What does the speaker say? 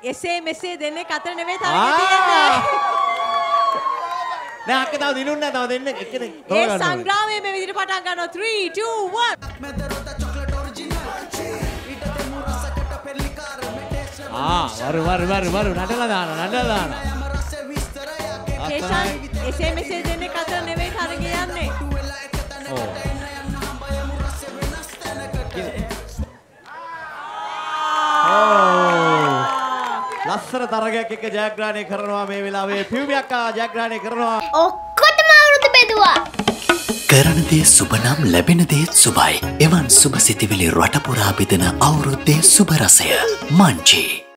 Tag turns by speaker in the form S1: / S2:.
S1: එසේ මෙසේ දෙන්නේ අතර නෙවෙයි තරගේ තියෙන්නේ.
S2: නෑ අක්ක තව දිනුන්නේ තව දෙන්නේ එක්කෙනෙක්.
S1: ඒ සංග්‍රාමයේ මේ විදිහට පටන් ගන්නවා 3 2 1.
S2: වරු නඩලා දාන.
S1: කේෂාන් එසේ මෙසේ දෙන්නේ අතර නෙවෙයි තරගේ යන්නේ.
S2: ලස්සන තරගයක් එක්ක ජයග්‍රහණය කරනවා මේ වෙලාවේ පියුමි අක්කා ජයග්‍රහණය කරනවා.
S3: ඔක්කොටම අවුරුදු බෙදුවා.
S4: කරන දේ සුබ නම් ලැබෙන දේ සුබයි. එවන් සුබ සිතිවිලි රට පුරා බෙදෙන අවුරුද්දේ සුබ රසය මංචි.